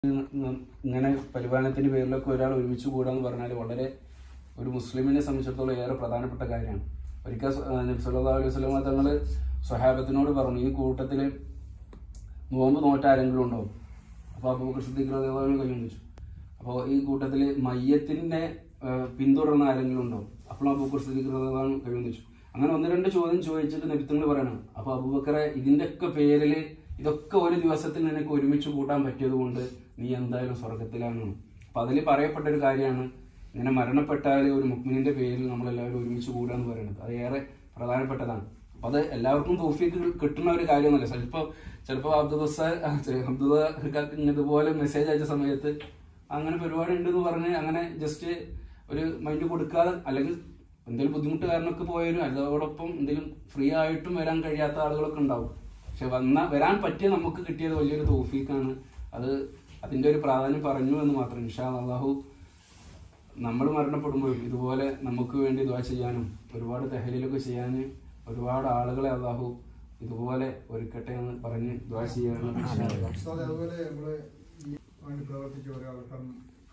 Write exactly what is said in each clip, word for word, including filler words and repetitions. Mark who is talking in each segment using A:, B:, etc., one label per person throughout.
A: ഇങ്ങനെ പരിപാലനത്തിന്റെ പേരിലൊക്കെ ഒരാൾ ഒരുമിച്ച് കൂടാന്ന് പറഞ്ഞാൽ വളരെ ഒരു മുസ്ലിമിനെ സംബന്ധിച്ചിടത്തോളം ഏറെ പ്രധാനപ്പെട്ട കാര്യമാണ്. ഒരിക്കൽ നബി സല്ലല്ലാഹു അലൈഹി വസല്ലം തങ്ങള് സ്വഹാബത്തിനോട് പറഞ്ഞു, ഈ കൂട്ടത്തില് നോമ്പ് നോറ്റ ആരെങ്കിലും ഉണ്ടോ? അപ്പൊ അബൂബക്കർ സിദ്ദീഖ് റളിയല്ലാഹു അൻഹു കല്യാണം വെച്ചു. അപ്പോൾ ഈ കൂട്ടത്തില് മയ്യത്തിനെ പിന്തുടർന്ന ആരെങ്കിലും ഉണ്ടോ? അപ്പോൾ അബൂബക്കർ സിദ്ദീഖ് റളിയല്ലാഹു അൻഹു കല്യാണം വെച്ചു. അങ്ങനെ ഒന്ന് രണ്ട് ചോദ്യം ചോദിച്ചിട്ട് നബി തങ്ങൾ പറയണം, അപ്പൊ അബൂബക്കറെ ഇതിന്റെ ഒക്കെ പേരില് ഇതൊക്കെ ഒരു ദിവസത്തിൽ നിനക്ക് ഒരുമിച്ച് കൂട്ടാൻ പറ്റിയത് കൊണ്ട് നീ എന്തായാലും സ്വർഗത്തിലാണ്. അപ്പൊ അതിൽ പറയപ്പെട്ട ഒരു കാര്യമാണ്, ഇങ്ങനെ മരണപ്പെട്ടാൽ ഒരു മുഅ്മിനിന്റെ പേരിൽ നമ്മളെല്ലാവരും ഒരുമിച്ച് കൂടുക എന്ന് പറയുന്നത്. അത് ഏറെ പ്രധാനപ്പെട്ടതാണ്. അപ്പൊ അത് എല്ലാവർക്കും തൗഫീഖ് കിട്ടുന്ന ഒരു കാര്യമൊന്നുമല്ല. ചിലപ്പോ ചിലപ്പോ അബ്ദുൽ ഇതുപോലെ മെസ്സേജ് അയച്ച സമയത്ത് അങ്ങനെ പരിപാടി ഉണ്ടെന്ന് പറഞ്ഞ് അങ്ങനെ ജസ്റ്റ് ഒരു മൈൻഡ് കൊടുക്കാതെ, അല്ലെങ്കിൽ എന്തെങ്കിലും ബുദ്ധിമുട്ട് കാരണമൊക്കെ പോയാലും അതോടൊപ്പം എന്തെങ്കിലും ഫ്രീ ആയിട്ടും വരാൻ കഴിയാത്ത ആളുകളൊക്കെ ഉണ്ടാവും. പക്ഷെ വന്ന വരാൻ പറ്റിയ നമുക്ക് കിട്ടിയത് വലിയൊരു തൗഫീഖാണ്. അത് അതിന്റെ ഒരു പ്രാധാന്യം പറഞ്ഞു എന്ന് മാത്രം. ഇൻഷാ അല്ലാഹു നമ്മൾ മരണപ്പെടുമ്പോഴും ഇതുപോലെ നമുക്ക് വേണ്ടി ദുആ ചെയ്യാനും ഒരുപാട് തഹ്ലീലൊക്കെ ചെയ്യാൻ ഒരുപാട് ആളുകളെ അല്ലാഹു ഇതുപോലെ ഒരുക്കട്ടെ എന്ന് പറഞ്ഞ് ദുആ ചെയ്യാനാണ്.
B: അതുപോലെ നമ്മള് ഈ പ്രവർത്തിച്ച ഒരാൾക്കും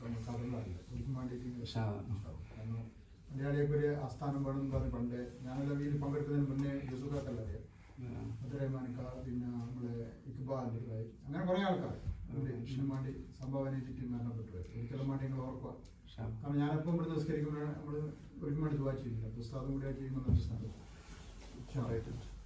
B: മലയാളിയൊക്കെ ഒരു ആസ്ഥാനം വേണമെന്ന് പറഞ്ഞ് പണ്ട് ഞാനെല്ലാം ഇതിൽ പങ്കെടുക്കുന്നതിന് മുന്നേ യൂസുഫാക്കല്ല അറിയാം, അബ്ദുറഹ്മാനിക്ക, പിന്നെ നമ്മളെ ഇക്ബാൽ, അങ്ങനെ കുറെ ആൾക്കാർ ഇതിനു വേണ്ടി സംഭാവന ചെയ്തിട്ട് മരണപ്പെട്ടു. ഒരിക്കലും വേണ്ടി നിങ്ങൾ ഓർക്കുക. കാരണം ഞാനെപ്പം ഇവിടെ നിസ്കരിക്കുമ്പോഴാണ് നമ്മൾ ഒരിക്കലും വേണ്ടി ദുആ ചെയ്യില്ല. പുസ്തകം കൂടി ചെയ്യുമ്പോൾ